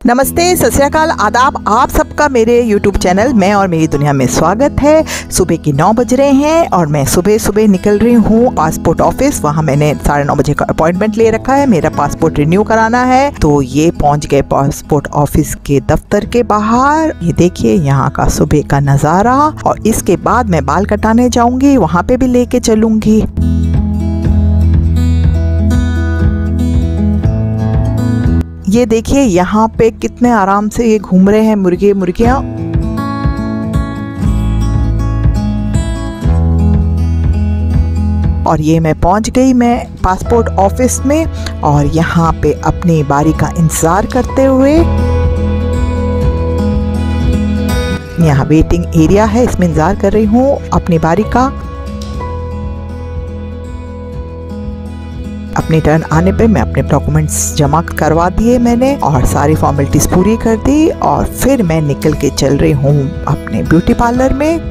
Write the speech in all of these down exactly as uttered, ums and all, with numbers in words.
नमस्ते, सत श्री अकाल, आदाब। आप सबका मेरे यूट्यूब चैनल मैं और मेरी दुनिया में स्वागत है। सुबह के नौ बज रहे हैं और मैं सुबह सुबह निकल रही हूँ पासपोर्ट ऑफिस। वहाँ मैंने साढ़े नौ बजे का अपॉइंटमेंट ले रखा है, मेरा पासपोर्ट रिन्यू कराना है। तो ये पहुँच गए पासपोर्ट ऑफिस के दफ्तर के बाहर। ये देखिए यहाँ का सुबह का नज़ारा। और इसके बाद मैं बाल कटाने जाऊँगी, वहाँ पे भी लेके चलूँगी। ये देखिए यहाँ पे कितने आराम से ये घूम रहे हैं मुर्गे मुर्गियाँ। और ये मैं पहुंच गई मैं पासपोर्ट ऑफिस में और यहाँ पे अपनी बारी का इंतज़ार करते हुए। यहाँ वेटिंग एरिया है, इसमें इंतज़ार कर रही हूँ अपनी बारी का। अपनी टर्न आने पे मैं अपने डॉक्यूमेंट्स जमा करवा दिए मैंने और सारी फॉर्मेलिटीज़ पूरी कर दी। और फिर मैं निकल के चल रही हूँ अपने ब्यूटी पार्लर में,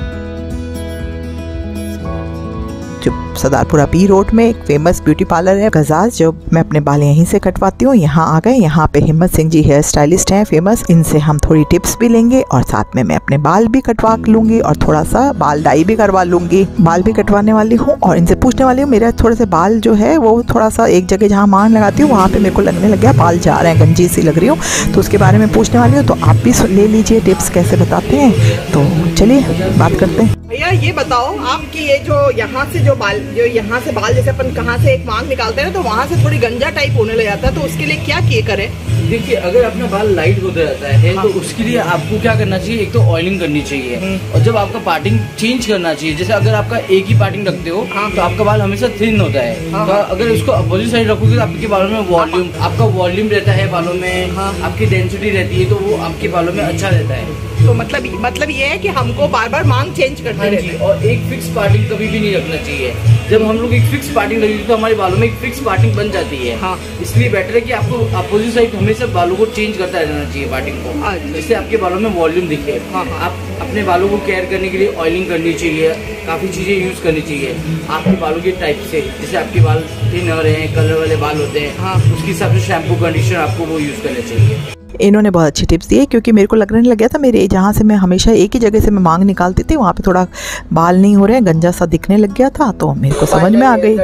जो सरदारपुरा बी रोड में एक फेमस ब्यूटी पार्लर है गजाज, जो मैं अपने बाल यहीं से कटवाती हूँ। यहाँ आ गए, यहाँ पे हिम्मत सिंह जी हेयर स्टाइलिस्ट हैं फेमस, इनसे हम थोड़ी टिप्स भी लेंगे और साथ में मैं अपने बाल भी कटवा लूँगी और थोड़ा सा बाल डाई भी करवा लूँगी। बाल भी कटवाने वाली हूँ और इनसे पूछने वाली हूँ, मेरे थोड़े से बाल जो है वो थोड़ा सा एक जगह जहाँ मान लगाती हूँ वहाँ पर मेरे को लगने लग गया बाल जा रहे हैं, गंजी सी लग रही हूँ, तो उसके बारे में पूछने वाली हूँ। तो आप भी ले लीजिए टिप्स कैसे बताते हैं। तो चलिए बात करते हैं। भैया ये बताओ, आपकी ये जो यहाँ से जो बाल जो यहाँ से बाल जैसे अपन कहाँ से एक मांग निकालते हैं तो वहाँ से थोड़ी गंजा टाइप होने लग जाता है, तो उसके लिए क्या किए करें? देखिए, अगर अपना बाल लाइट होता रहता है हाँ। तो उसके लिए आपको क्या करना चाहिए, एक तो ऑयलिंग करनी चाहिए और जब आपका पार्टिंग चेंज करना चाहिए। जैसे अगर आपका एक ही पार्टिंग रखते हो हाँ। तो आपका बाल हमेशा थिन होता है हाँ। तो अगर उसको अपोजिट साइड रखोगे तो आपके बालों में वॉल्यूम आपका वॉल्यूम रहता है बालों में हाँ। आपकी डेंसिटी रहती है तो वो आपके बालों में अच्छा रहता है। तो मतलब मतलब ये है कि हमको बार बार मांग चेंज करते रहते हैं और एक फिक्स पार्टिंग कभी भी नहीं रखना चाहिए। जब हम लोग एक फिक्स पार्टिंग रखेंगे तो हमारे बालों में एक फिक्स पार्टिंग बन जाती है हाँ। इसलिए बेटर है कि आपको अपोजिट साइड हमेशा बालों को चेंज करता रहना चाहिए पार्टिंग को, जिससे आपके बालों में वॉल्यूम दिखे हाँ। आप अपने बालों को केयर करने के लिए ऑयलिंग करनी चाहिए, काफ़ी चीज़ें यूज़ करनी चाहिए आपके बालों के टाइप से। जैसे आपके बाल थिन हो रहे हैं, कलर वाले बाल होते हैं हाँ। उसके हिसाब से शैम्पू कंडीशनर आपको वो यूज़ करना चाहिए। इन्होंने बहुत अच्छी टिप्स दी है क्योंकि मेरे को लगने लग गया था मेरे जहाँ से मैं हमेशा एक ही जगह से मैं मांग निकालती थी वहाँ पे थोड़ा बाल नहीं हो रहे हैं, गंजा सा दिखने लग गया था, तो मेरे को समझ में आ गई।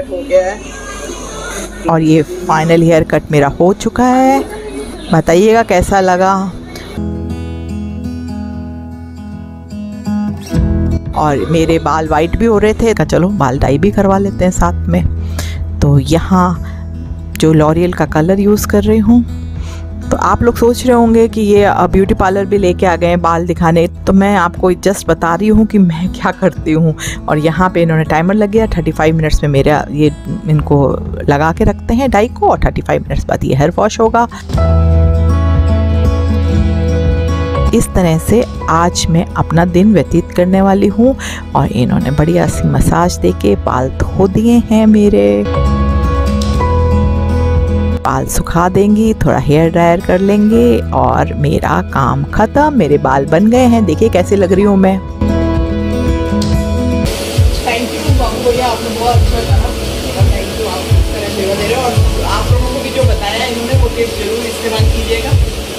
और ये फाइनल हेयर कट मेरा हो चुका है, बताइएगा कैसा लगा। और मेरे बाल वाइट भी हो रहे थे, चलो बाल डाई भी करवा लेते हैं साथ में। तो यहाँ जो लॉरियल का कलर यूज़ कर रही हूँ। तो आप लोग सोच रहे होंगे कि ये ब्यूटी पार्लर भी लेके आ गए हैं बाल दिखाने, तो मैं आपको जस्ट बता रही हूँ कि मैं क्या करती हूँ। और यहाँ पे इन्होंने टाइमर लग गया, थर्टी फाइव मिनट्स में मेरा ये इनको लगा के रखते हैं डाई को और थर्टी फाइव मिनट्स बाद ये हेयर वॉश होगा। इस तरह से आज मैं अपना दिन व्यतीत करने वाली हूँ। और इन्होंने बढ़िया सी मसाज दे के बाल धो दिए हैं मेरे। बाल सुखा देंगी, थोड़ा हेयर ड्रायर कर लेंगे और मेरा काम खत्म। मेरे बाल बन गए हैं, देखिए कैसे लग रही हूँ मैं। थैंक यू बाबू भैया, आपने बहुत अच्छा कहा। थैंक यू, आप इस तरह सेवा दे रहे हो और आप लोगों को भी जो बताया इन्होंने वो टिप्स जरूर इस्तेमाल कीजिएगा।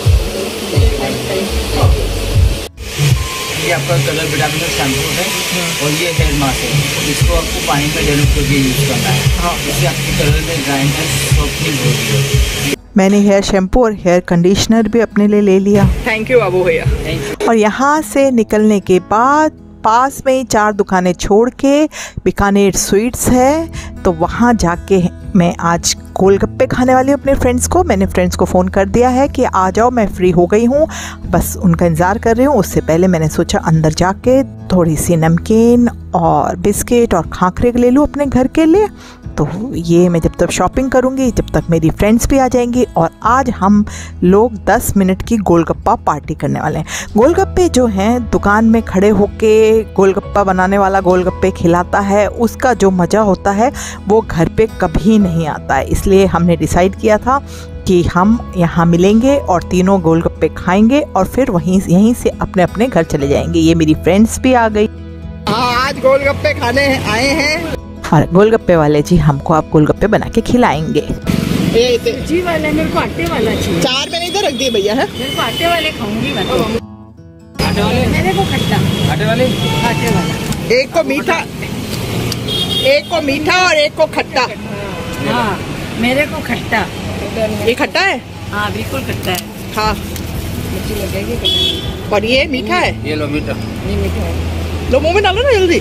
ये आपका कलर विटामिन शैम्पू है और ये हेयर मास्क है, इसको आपको पानी में डाइल्यूट करके यूज़ करना है हाँ। इससे आपके कलर में ड्राइनेस सॉफ्टनिंग होगी। मैंने हेयर शैम्पू और हेयर कंडीशनर भी अपने लिए ले लिया। थैंक यू बाबू भैया। और यहाँ से निकलने के बाद पास में ही चार दुकानें छोड़ के बीकानेर स्वीट्स है, तो वहाँ जाके मैं आज गोलगप्पे खाने वाली हूँ अपने फ्रेंड्स को। मैंने फ्रेंड्स को फ़ोन कर दिया है कि आ जाओ, मैं फ्री हो गई हूँ, बस उनका इंतज़ार कर रही हूँ। उससे पहले मैंने सोचा अंदर जाके थोड़ी सी नमकीन और बिस्किट और खाखरे ले लूँ अपने घर के लिए। तो ये मैं जब तक शॉपिंग करूँगी जब तक मेरी फ्रेंड्स भी आ जाएंगी। और आज हम लोग दस मिनट की गोलगप्पा पार्टी करने वाले हैं। गोलगप्पे जो हैं दुकान में खड़े होके गोलगप्पा बनाने वाला गोलगप्पे खिलाता है, उसका जो मज़ा होता है वो घर पे कभी नहीं आता है। इसलिए हमने डिसाइड किया था कि हम यहाँ मिलेंगे और तीनों गोलगप्पे खाएंगे और फिर वहीं यहीं से अपने अपने घर चले जाएंगे। ये मेरी फ्रेंड्स भी आ गई। हाँ, आज गोलगप्पे खाने आए हैं और गोलगप्पे वाले जी हमको आप गोलगप्पे बना के खिलाएंगे। ये इसे जी वाला मेरे को आटे वाला चाहिए। चार मैंने इधर रख दिए भैया है। मेरे को आटे वाले खाऊंगी मैं तो। आटे वाले मेरे को खट्टा। आटे वाले आटे वाला। एक को मीठा, एक को मीठा और एक को खट्टा। हाँ मेरे को खट्टा। ये खट्टा है? हाँ बिल्कुल खट्टा है। हाँ मिर्ची लगेगी। और ये मीठा है? ये लो मीठा। ये मीठा है। लो मुंह में डालो ना जल्दी।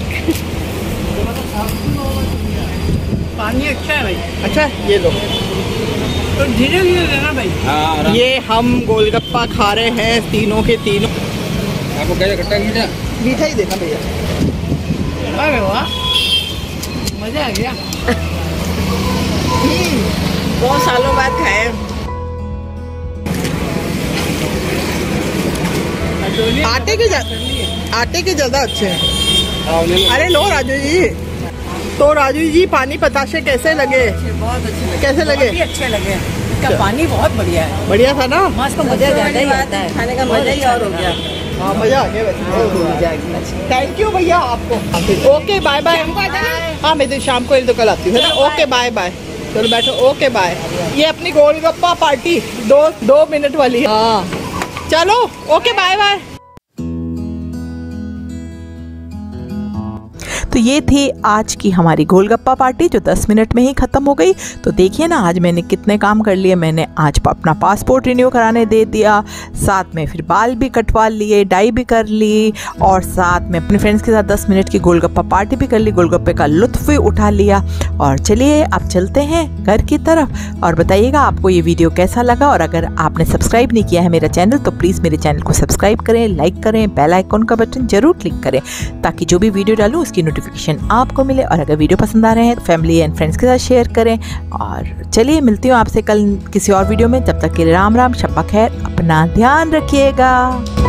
पानी अच्छा है भाई। अच्छा ये लो। तो धीरे धीरे लेना भाई। हाँ ये हम गोलगप्पा खा रहे हैं तीनों के तीनों। आपको क्या खट्टा मीठा? मीठा ही देना भैया। अरे वाह मजा आ गया। बहुत सालों बाद खाए। आटे के आटे के ज्यादा अच्छे हैं। अरे लो राजू जी। तो राजू जी पानी बताशे कैसे लगे? बहुत अच्छे लगे। कैसे लगे? बहुत ही अच्छे लगे। इसका पानी बहुत बढ़िया है। बढ़िया था ना? मस्त मजा ज्यादा ही आता है। खाने का मजा ही और हो गया। हाँ मजा आ गया वैसे। थैंक यू भैया आपको। Okay bye bye. हाँ मैं तो शाम को तो कल आती हूँ। Okay bye bye. चलो बैठो। Okay bye. ये अपनी गोलगप्पा पार्टी दो दो मिनट वाली है। हाँ चलो ओके बाय बाय। तो ये थी आज की हमारी गोलगप्पा पार्टी जो दस मिनट में ही ख़त्म हो गई। तो देखिए ना आज मैंने कितने काम कर लिए। मैंने आज अपना पासपोर्ट रिन्यू कराने दे दिया, साथ में फिर बाल भी कटवा लिए, डाई भी कर ली, और साथ में अपने फ्रेंड्स के साथ दस मिनट की गोलगप्पा पार्टी भी कर ली, गोलगप्पे का लुत्फ़ भी उठा लिया। और चलिए अब चलते हैं घर की तरफ। और बताइएगा आपको ये वीडियो कैसा लगा, और अगर आपने सब्सक्राइब नहीं किया है मेरा चैनल तो प्लीज़ मेरे चैनल को सब्सक्राइब करें, लाइक करें, बेल आइकॉन का बटन जरूर क्लिक करें ताकि जो भी वीडियो डालूँ उसकी नोटिफिकेशन आपको मिले। और अगर वीडियो पसंद आ रहे हैं तो फैमिली एंड फ्रेंड्स के साथ शेयर करें। और चलिए मिलती हूँ आपसे कल किसी और वीडियो में। तब तक के लिए राम राम, शब्बा खैर, अपना ध्यान रखिएगा।